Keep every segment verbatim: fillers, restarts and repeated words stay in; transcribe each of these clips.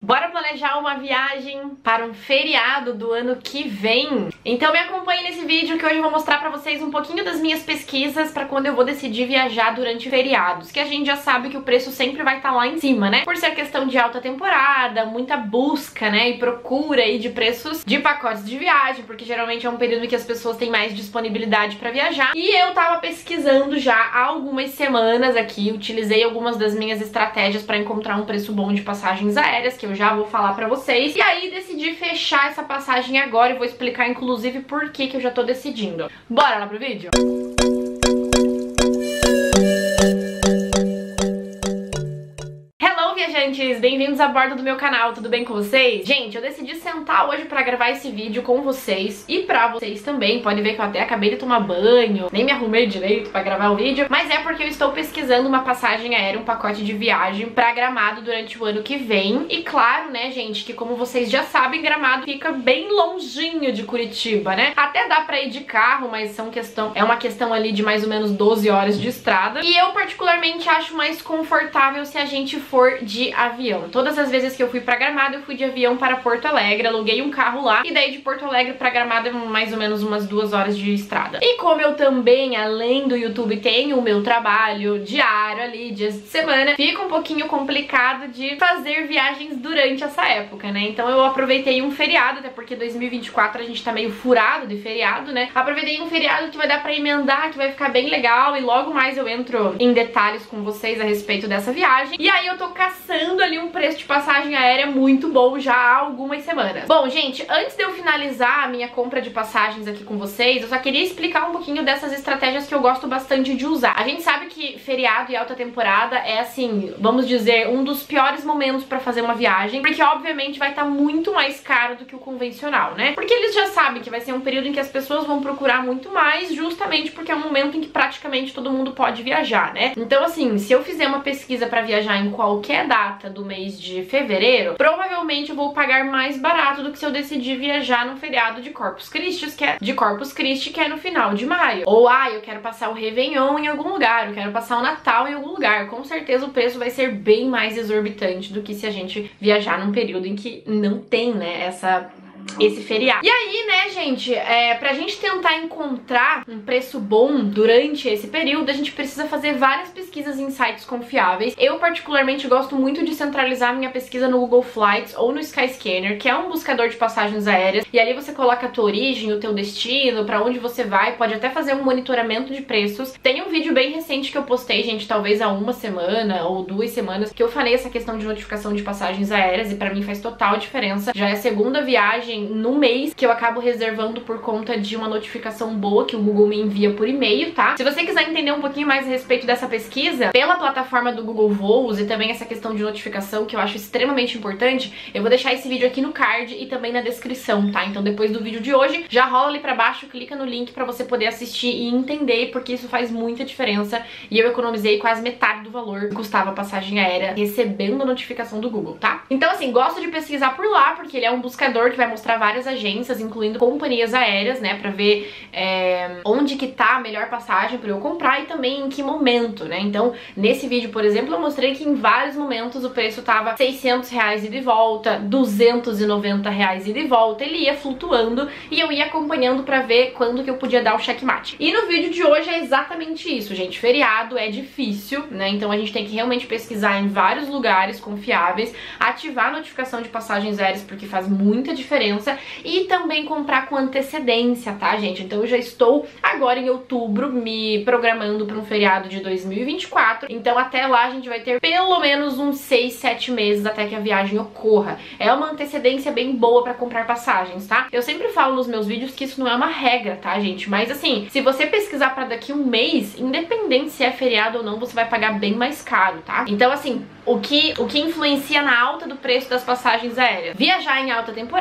Bora planejar uma viagem para um feriado do ano que vem? Então me acompanhe nesse vídeo que hoje eu vou mostrar pra vocês um pouquinho das minhas pesquisas pra quando eu vou decidir viajar durante feriados, que a gente já sabe que o preço sempre vai estar lá em cima, né? Por ser questão de alta temporada, muita busca, né, e procura aí de preços de pacotes de viagem, porque geralmente é um período em que as pessoas têm mais disponibilidade pra viajar. E eu tava pesquisando já há algumas semanas aqui, utilizei algumas das minhas estratégias pra encontrar um preço bom de passagens aéreas, que eu já vou falar pra vocês. E aí decidi fechar essa passagem agora e vou explicar inclusive por que que eu já tô decidindo. Bora lá pro vídeo? Viajantes, bem-vindos a bordo do meu canal, tudo bem com vocês? Gente, eu decidi sentar hoje pra gravar esse vídeo com vocês e pra vocês também. Pode ver que eu até acabei de tomar banho, nem me arrumei direito pra gravar o vídeo, mas é porque eu estou pesquisando uma passagem aérea, um pacote de viagem pra Gramado durante o ano que vem. E claro, né, gente, que como vocês já sabem, Gramado fica bem longinho de Curitiba, né? Até dá pra ir de carro, mas são questão, é uma questão ali de mais ou menos doze horas de estrada. E eu particularmente acho mais confortável se a gente for de avião. Todas as vezes que eu fui pra Gramado, eu fui de avião para Porto Alegre, aluguei um carro lá, e daí de Porto Alegre pra Gramado é mais ou menos umas duas horas de estrada. E como eu também, além do YouTube, tenho o meu trabalho diário ali, dias de semana, fica um pouquinho complicado de fazer viagens durante essa época, né? Então eu aproveitei um feriado, até porque dois mil e vinte e quatro a gente tá meio furado de feriado, né? Aproveitei um feriado que vai dar pra emendar, que vai ficar bem legal, e logo mais eu entro em detalhes com vocês a respeito dessa viagem. E aí eu tô caçando ali um preço de passagem aérea muito bom já há algumas semanas. Bom, gente, antes de eu finalizar a minha compra de passagens aqui com vocês, eu só queria explicar um pouquinho dessas estratégias que eu gosto bastante de usar. A gente sabe que feriado e alta temporada é, assim, vamos dizer, um dos piores momentos pra fazer uma viagem, porque obviamente vai estar muito mais caro do que o convencional, né? Porque eles já sabem que vai ser um período em que as pessoas vão procurar muito mais, justamente porque é um momento em que praticamente todo mundo pode viajar, né? Então, assim, se eu fizer uma pesquisa pra viajar em qualquer data do mês de fevereiro, provavelmente eu vou pagar mais barato do que se eu decidir viajar no feriado de Corpus Christi, que é de Corpus Christi, que é no final de maio. Ou, ah, eu quero passar o Réveillon em algum lugar, eu quero passar o Natal em algum lugar. Com certeza o preço vai ser bem mais exorbitante do que se a gente viajar num período em que não tem, né, essa... esse feriado. E aí, né, gente, é, pra gente tentar encontrar um preço bom durante esse período, a gente precisa fazer várias pesquisas em sites confiáveis. Eu, particularmente, gosto muito de centralizar minha pesquisa no Google Flights ou no Skyscanner, que é um buscador de passagens aéreas, e ali você coloca a tua origem, o teu destino, pra onde você vai, pode até fazer um monitoramento de preços. Tem um vídeo bem recente que eu postei, gente, talvez há uma semana ou duas semanas, que eu falei essa questão de notificação de passagens aéreas, e pra mim faz total diferença. Já é a segunda viagem no mês que eu acabo reservando por conta de uma notificação boa que o Google me envia por e-mail, tá? Se você quiser entender um pouquinho mais a respeito dessa pesquisa, pela plataforma do Google Voos e também essa questão de notificação que eu acho extremamente importante, eu vou deixar esse vídeo aqui no card e também na descrição, tá? Então depois do vídeo de hoje, já rola ali pra baixo, clica no link pra você poder assistir e entender, porque isso faz muita diferença e eu economizei quase metade do valor que custava a passagem aérea recebendo a notificação do Google, tá? Então assim, gosto de pesquisar por lá, porque ele é um buscador que vai mostrar várias agências, incluindo companhias aéreas, né, pra ver é, onde que tá a melhor passagem pra eu comprar e também em que momento, né? Então, nesse vídeo, por exemplo, eu mostrei que em vários momentos o preço tava seiscentos reais ida e volta, duzentos e noventa reais ida e volta, ele ia flutuando e eu ia acompanhando pra ver quando que eu podia dar o checkmate. E no vídeo de hoje é exatamente isso, gente. Feriado é difícil, né? Então a gente tem que realmente pesquisar em vários lugares confiáveis, ativar a notificação de passagens aéreas porque faz muita diferença, e também comprar com antecedência, tá, gente? Então eu já estou agora em outubro me programando para um feriado de dois mil e vinte e quatro, então até lá a gente vai ter pelo menos uns seis, sete meses até que a viagem ocorra. É uma antecedência bem boa para comprar passagens, tá? Eu sempre falo nos meus vídeos que isso não é uma regra, tá, gente? Mas assim, se você pesquisar para daqui um mês, independente se é feriado ou não, você vai pagar bem mais caro, tá? Então assim, o que, o que influencia na alta do preço das passagens aéreas? Viajar em alta temporada, né?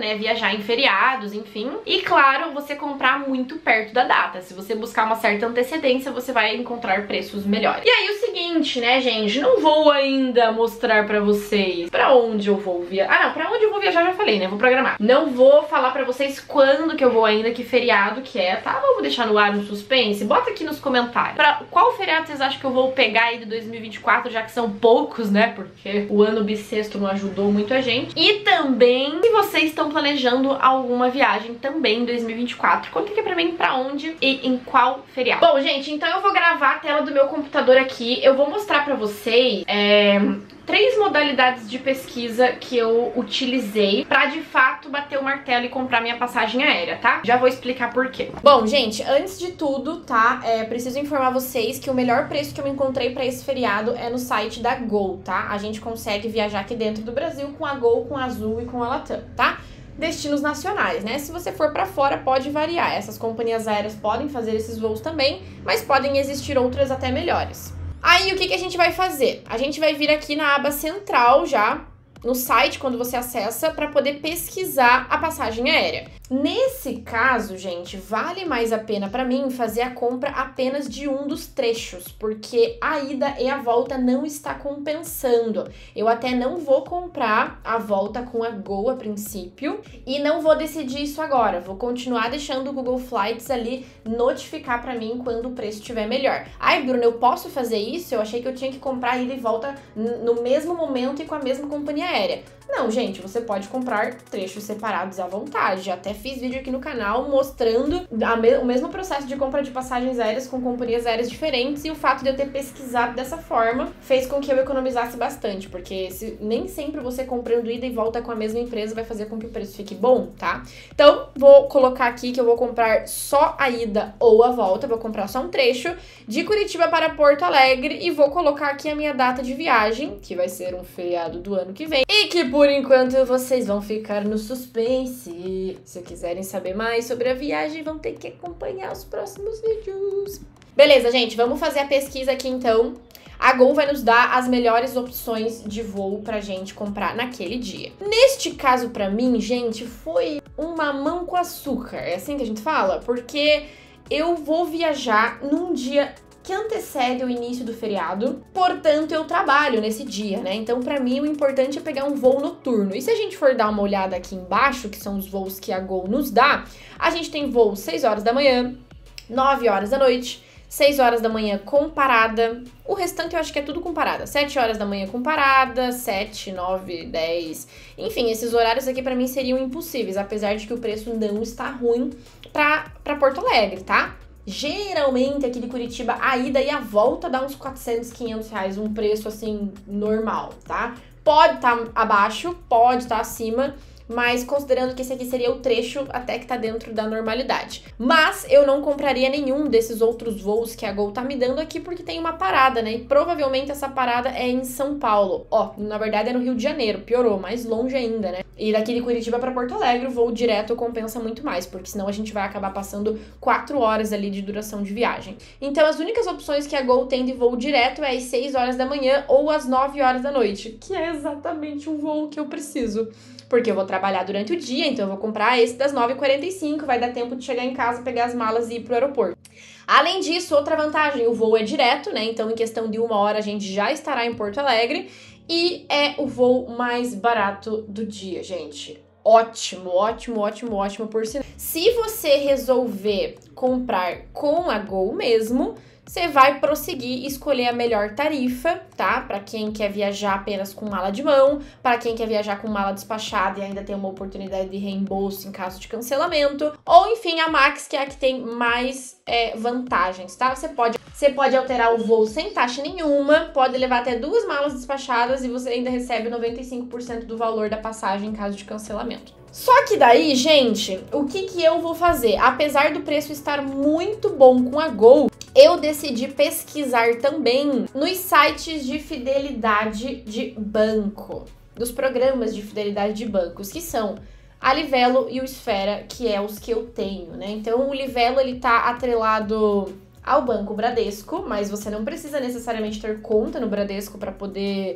né, viajar em feriados, enfim. E claro, você comprar muito perto da data. Se você buscar uma certa antecedência, você vai encontrar preços melhores. E aí o seguinte, né, gente, não vou ainda mostrar pra vocês pra onde eu vou viajar. Ah, não, pra onde eu vou viajar já falei, né, vou programar. Não vou falar pra vocês quando que eu vou ainda, que feriado que é, tá? Vamos deixar no ar um suspense? Bota aqui nos comentários. Pra qual feriado vocês acham que eu vou pegar aí de dois mil e vinte e quatro, já que são poucos, né, porque o ano bissexto não ajudou muito a gente. E também, se vocês estão planejando alguma viagem também em dois mil e vinte e quatro, conta aqui pra mim pra onde e em qual feriado. Bom, gente, então eu vou gravar a tela do meu computador aqui. Eu vou mostrar pra vocês é, três modalidades de pesquisa que eu utilizei pra, de fato, bater o martelo e comprar minha passagem aérea, tá? Já vou explicar por quê. Bom, gente, antes de tudo, tá? É, preciso informar vocês que o melhor preço que eu encontrei pra esse feriado é no site da Gol, tá? A gente consegue viajar aqui dentro do Brasil com a Gol, com a Azul e com a Latam, tá? Destinos nacionais, né? Se você for pra fora, pode variar. Essas companhias aéreas podem fazer esses voos também, mas podem existir outras até melhores. Aí, o que que a gente vai fazer? A gente vai vir aqui na aba central já, no site, quando você acessa, para poder pesquisar a passagem aérea. Nesse caso, gente, vale mais a pena para mim fazer a compra apenas de um dos trechos, porque a ida e a volta não está compensando. Eu até não vou comprar a volta com a Gol a princípio e não vou decidir isso agora. Vou continuar deixando o Google Flights ali notificar para mim quando o preço estiver melhor. Ai, Bruna, eu posso fazer isso? Eu achei que eu tinha que comprar ida e volta no mesmo momento e com a mesma companhia aérea. Não, gente, você pode comprar trechos separados à vontade. Até fiz vídeo aqui no canal mostrando a me- o mesmo processo de compra de passagens aéreas com companhias aéreas diferentes, e o fato de eu ter pesquisado dessa forma fez com que eu economizasse bastante, porque se, nem sempre você comprando ida e volta com a mesma empresa vai fazer com que o preço fique bom, tá? Então, vou colocar aqui que eu vou comprar só a ida ou a volta, vou comprar só um trecho de Curitiba para Porto Alegre e vou colocar aqui a minha data de viagem, que vai ser um feriado do ano que vem, e que por enquanto vocês vão ficar no suspense. Se quiserem saber mais sobre a viagem, vão ter que acompanhar os próximos vídeos. Beleza, gente, vamos fazer a pesquisa aqui então. A Gol vai nos dar as melhores opções de voo pra gente comprar naquele dia. Neste caso, pra mim, gente, foi um mamão com açúcar. É assim que a gente fala? Porque eu vou viajar num dia que antecede o início do feriado, portanto eu trabalho nesse dia, né? Então pra mim o importante é pegar um voo noturno. E se a gente for dar uma olhada aqui embaixo, que são os voos que a Gol nos dá, a gente tem voo seis horas da manhã, nove horas da noite, seis horas da manhã com parada, o restante eu acho que é tudo com parada, sete horas da manhã com parada, sete, nove, dez, enfim, esses horários aqui pra mim seriam impossíveis, apesar de que o preço não está ruim pra, pra Porto Alegre, tá? Geralmente aqui de Curitiba a ida e a volta dá uns quatrocentos, quinhentos reais, um preço assim normal, tá? Pode estar tá abaixo, pode estar tá acima, mas considerando que esse aqui seria o trecho até que tá dentro da normalidade. Mas eu não compraria nenhum desses outros voos que a Gol tá me dando aqui porque tem uma parada, né? E provavelmente essa parada é em São Paulo. Ó, na verdade é no Rio de Janeiro, piorou, mais longe ainda, né? E daqui de Curitiba pra Porto Alegre o voo direto compensa muito mais, porque senão a gente vai acabar passando quatro horas ali de duração de viagem. Então as únicas opções que a Gol tem de voo direto é às seis horas da manhã ou às nove horas da noite, que é exatamente o voo que eu preciso. Porque eu vou trabalhar durante o dia, então eu vou comprar esse das nove e quarenta e cinco, vai dar tempo de chegar em casa, pegar as malas e ir pro aeroporto. Além disso, outra vantagem, o voo é direto, né? Então em questão de uma hora a gente já estará em Porto Alegre e é o voo mais barato do dia, gente. Ótimo, ótimo, ótimo, ótimo por sinal. Se você resolver comprar com a Gol mesmo, você vai prosseguir escolher a melhor tarifa, tá? Para quem quer viajar apenas com mala de mão, para quem quer viajar com mala despachada e ainda tem uma oportunidade de reembolso em caso de cancelamento, ou enfim, a Max, que é a que tem mais é, vantagens, tá? Você pode, você pode alterar o voo sem taxa nenhuma, pode levar até duas malas despachadas e você ainda recebe noventa e cinco por cento do valor da passagem em caso de cancelamento. Só que daí, gente, o que que eu vou fazer? Apesar do preço estar muito bom com a Gol, eu decidi pesquisar também nos sites de fidelidade de banco, dos programas de fidelidade de bancos, que são a Livelo e o Esfera, que é os que eu tenho, né? Então, o Livelo, ele tá atrelado ao Banco Bradesco, mas você não precisa necessariamente ter conta no Bradesco para poder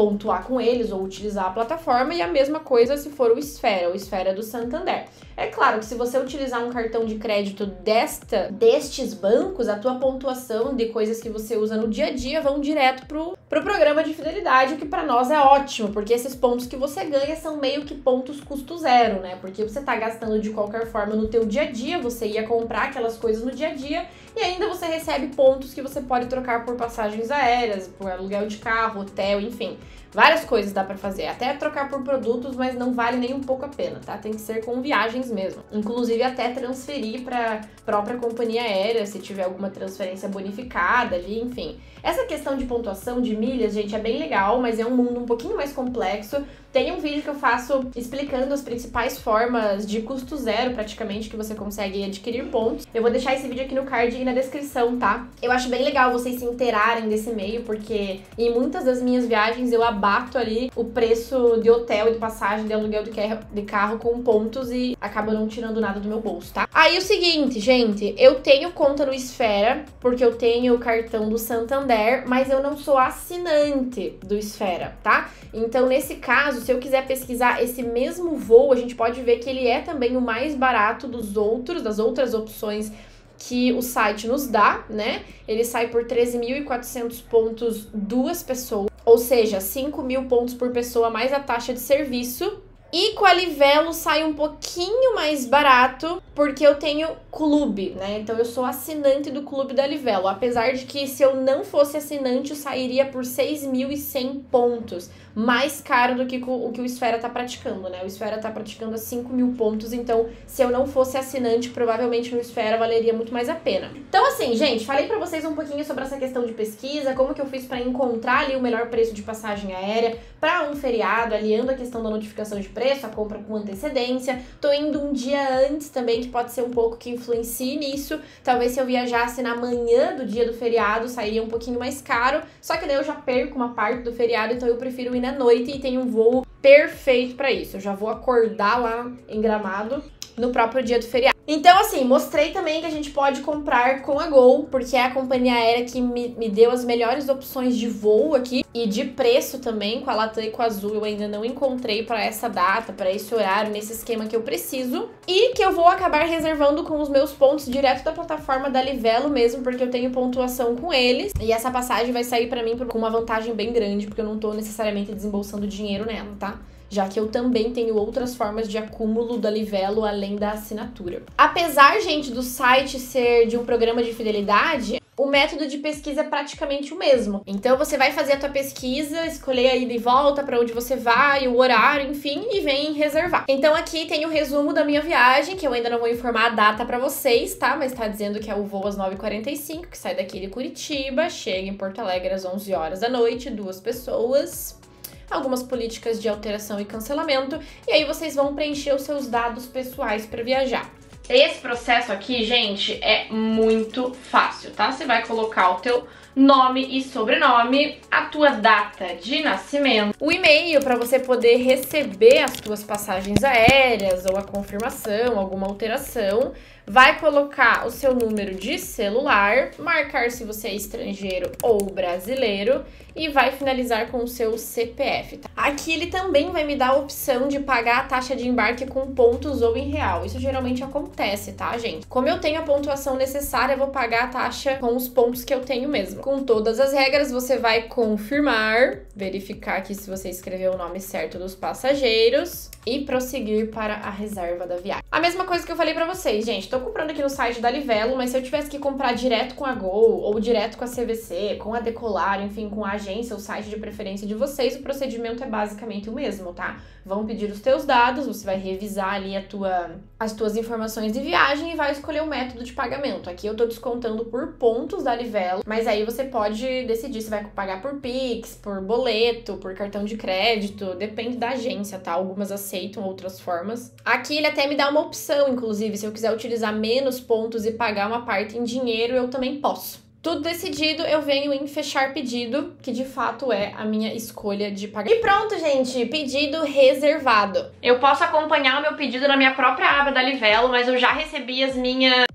pontuar com eles ou utilizar a plataforma, e a mesma coisa se for o Esfera, o Esfera do Santander. É claro que se você utilizar um cartão de crédito desta, destes bancos, a tua pontuação de coisas que você usa no dia a dia vão direto pro, pro programa de fidelidade, o que pra nós é ótimo, porque esses pontos que você ganha são meio que pontos custo zero, né? Porque você tá gastando de qualquer forma no teu dia a dia, você ia comprar aquelas coisas no dia a dia, e ainda você recebe pontos que você pode trocar por passagens aéreas, por aluguel de carro, hotel, enfim. Várias coisas dá pra fazer, até trocar por produtos, mas não vale nem um pouco a pena, tá? Tem que ser com viagens mesmo. Inclusive até transferir pra própria companhia aérea, se tiver alguma transferência bonificada ali, enfim. Essa questão de pontuação de milhas, gente, é bem legal, mas é um mundo um pouquinho mais complexo. Tem um vídeo que eu faço explicando as principais formas de custo zero, praticamente, que você consegue adquirir pontos. Eu vou deixar esse vídeo aqui no card e na descrição, tá? Eu acho bem legal vocês se inteirarem desse meio, porque em muitas das minhas viagens eu abato ali o preço de hotel e de passagem de aluguel de carro com pontos e acaba não tirando nada do meu bolso, tá? Aí o seguinte, gente, eu tenho conta no Esfera, porque eu tenho o cartão do Santander, mas eu não sou assinante do Esfera, tá? Então, nesse caso, se eu quiser pesquisar esse mesmo voo, a gente pode ver que ele é também o mais barato dos outros, das outras opções que o site nos dá, né? Ele sai por treze mil e quatrocentos pontos duas pessoas, ou seja, cinco mil pontos por pessoa mais a taxa de serviço. E com a Livelo sai um pouquinho mais barato, porque eu tenho clube, né? Então eu sou assinante do clube da Livelo. Apesar de que se eu não fosse assinante, eu sairia por seis mil e cem pontos. Mais caro do que o que o Esfera tá praticando, né? O Esfera tá praticando a cinco mil pontos, então se eu não fosse assinante, provavelmente no Esfera valeria muito mais a pena. Então assim, gente, falei pra vocês um pouquinho sobre essa questão de pesquisa, como que eu fiz pra encontrar ali o melhor preço de passagem aérea pra um feriado, aliando a questão da notificação de preço, a compra com antecedência. Tô indo um dia antes também, que pode ser um pouco que influencie nisso. Talvez se eu viajasse na manhã do dia do feriado, sairia um pouquinho mais caro, só que daí eu já perco uma parte do feriado, então eu prefiro ir na noite e tem um voo perfeito pra isso. Eu já vou acordar lá em Gramado no próprio dia do feriado. Então, assim, mostrei também que a gente pode comprar com a Gol, porque é a companhia aérea que me, me deu as melhores opções de voo aqui e de preço também. Com a Latam e com a Azul eu ainda não encontrei para essa data, para esse horário, nesse esquema que eu preciso. E que eu vou acabar reservando com os meus pontos direto da plataforma da Livelo mesmo, porque eu tenho pontuação com eles. E essa passagem vai sair para mim com uma vantagem bem grande, porque eu não tô necessariamente desembolsando dinheiro nela, tá? Já que eu também tenho outras formas de acúmulo da Livelo além da assinatura. Apesar, gente, do site ser de um programa de fidelidade, o método de pesquisa é praticamente o mesmo. Então você vai fazer a tua pesquisa, escolher a ida e volta, para onde você vai, o horário, enfim, e vem reservar. Então aqui tem o resumo da minha viagem, que eu ainda não vou informar a data para vocês, tá? Mas tá dizendo que é o voo às nove e quarenta e cinco, que sai daqui de Curitiba, chega em Porto Alegre às onze horas da noite, duas pessoas, algumas políticas de alteração e cancelamento, e aí vocês vão preencher os seus dados pessoais para viajar. Esse processo aqui, gente, é muito fácil, tá? Você vai colocar o teu nome e sobrenome, a tua data de nascimento, o e-mail para você poder receber as tuas passagens aéreas ou a confirmação, alguma alteração. Vai colocar o seu número de celular, marcar se você é estrangeiro ou brasileiro e vai finalizar com o seu C P F. Tá? Aqui ele também vai me dar a opção de pagar a taxa de embarque com pontos ou em real. Isso geralmente acontece, tá, gente? Como eu tenho a pontuação necessária, eu vou pagar a taxa com os pontos que eu tenho mesmo. Com todas as regras, você vai confirmar, verificar aqui se você escreveu o nome certo dos passageiros e prosseguir para a reserva da viagem. A mesma coisa que eu falei pra vocês, gente. Tô comprando aqui no site da Livelo, mas se eu tivesse que comprar direto com a Gol ou direto com a C V C, com a Decolar, enfim, com a agência, o site de preferência de vocês, o procedimento é basicamente o mesmo, tá? Vão pedir os teus dados, você vai revisar ali a tua, as tuas informações de viagem e vai escolher o método de pagamento. Aqui eu tô descontando por pontos da Livelo, mas aí você pode decidir se vai pagar por Pix, por boleto, por cartão de crédito, depende da agência, tá? Algumas aceitam outras formas. Aqui ele até me dá uma opção, inclusive, se eu quiser utilizar menos pontos e pagar uma parte em dinheiro, eu também posso. Tudo decidido, eu venho em fechar pedido, que de fato é a minha escolha de pagar. E pronto, gente, pedido reservado. Eu posso acompanhar o meu pedido na minha própria aba da Livelo, mas eu já recebi as minhas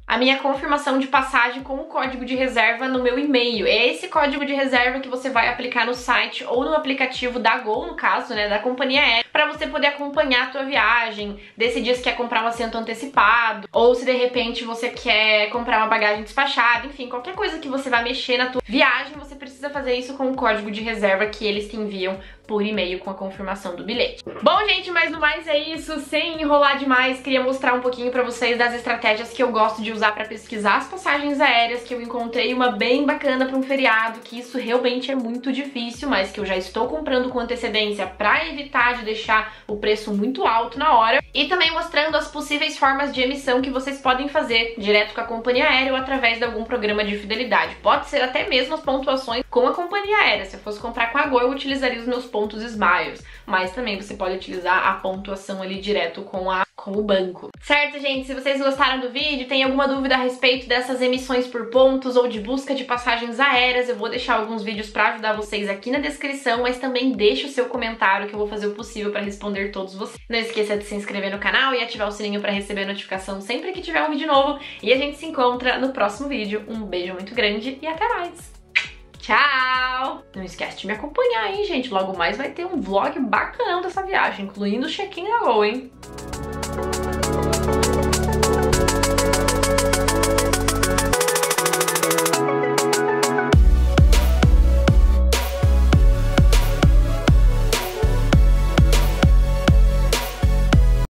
a minha confirmação de passagem com o código de reserva no meu e-mail. É esse código de reserva que você vai aplicar no site ou no aplicativo da Gol, no caso, né, da companhia aérea, para você poder acompanhar a tua viagem, decidir se quer comprar um assento antecipado, ou se de repente você quer comprar uma bagagem despachada, enfim, qualquer coisa que você vai mexer na tua viagem, você precisa fazer isso com o código de reserva que eles te enviam por e-mail com a confirmação do bilhete. Bom, gente, mas no mais é isso, sem enrolar demais, queria mostrar um pouquinho pra vocês das estratégias que eu gosto de usar pra pesquisar as passagens aéreas, que eu encontrei uma bem bacana pra um feriado, que isso realmente é muito difícil, mas que eu já estou comprando com antecedência pra evitar de deixar o preço muito alto na hora, e também mostrando as possíveis formas de emissão que vocês podem fazer direto com a companhia aérea ou através de algum programa de fidelidade. Pode ser até mesmo as pontuações com a companhia aérea. Se eu fosse comprar com a Gol, eu utilizaria os meus pontos Smiles, mas também você pode utilizar a pontuação ali direto com a com o banco. Certo, gente? Se vocês gostaram do vídeo, tem alguma dúvida a respeito dessas emissões por pontos ou de busca de passagens aéreas, eu vou deixar alguns vídeos para ajudar vocês aqui na descrição, mas também deixa o seu comentário que eu vou fazer o possível para responder todos vocês. Não esqueça de se inscrever no canal e ativar o sininho para receber a notificação sempre que tiver um vídeo novo, e a gente se encontra no próximo vídeo. Um beijo muito grande e até mais! Tchau! Não esquece de me acompanhar, hein, gente? Logo mais vai ter um vlog bacanão dessa viagem, incluindo o check-in da Gol, hein?